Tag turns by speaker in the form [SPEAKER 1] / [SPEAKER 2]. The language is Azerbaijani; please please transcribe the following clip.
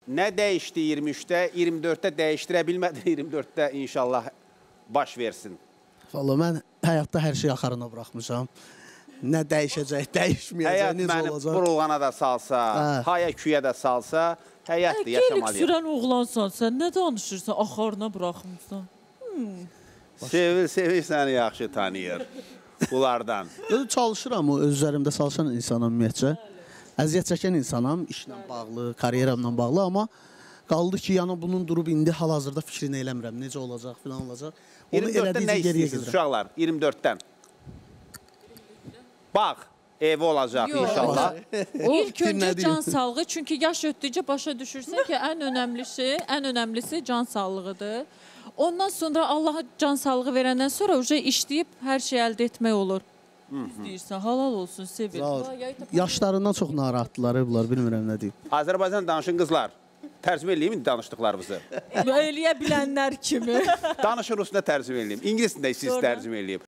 [SPEAKER 1] Nə dəyişdi 23-də? 24-də dəyişdirə bilmədi, 24-də inşallah baş versin.
[SPEAKER 2] Valla mən həyatda hər şeyi axarına buraxmışam. Nə dəyişəcək, dəyişməyəcək, necə olacaq?
[SPEAKER 1] Həyat məni burulğana da salsa, haya küyə də salsa, həyatdır, yaşamalıyım.
[SPEAKER 3] Gelik sürən oğlansan, sən nə danışırsan, axarına buraxmışsan?
[SPEAKER 1] Sevil səni yaxşı tanıyır bunlardan.
[SPEAKER 2] Çalışıram, öz üzərimdə çalışan insanam ümumiyyətcə. Əziyyət çəkən insanam, işlə bağlı, karyeramla bağlı, amma qaldı ki, yəni bunun durub indi hal-hazırda fikrini eləmirəm, necə olacaq, filan olacaq.
[SPEAKER 1] 24-dən nə istəyirsiniz uşaqlar, 24-dən? Bağ, evi olacaq inşallah.
[SPEAKER 3] İlk öncə can sağlığı, çünki yaş ötdükcə başa düşürsən ki, ən önəmlisi can sağlığıdır. Ondan sonra Allah can sağlığı verəndən sonra işləyib hər şey əldə etmək olur. İstəyirsən, halal olsun, sevil.
[SPEAKER 2] Yaşlarından çox narahatdılar, bunlar, bilmirəm nə deyim.
[SPEAKER 1] Azərbaycan danışın qızlar. Tərcümə eləyim danışdıqlarımızı.
[SPEAKER 3] Eləyə bilənlər kimi.
[SPEAKER 1] Danışın Rusunda tərcümə eləyim. İngilisində siz tərcümə eləyib.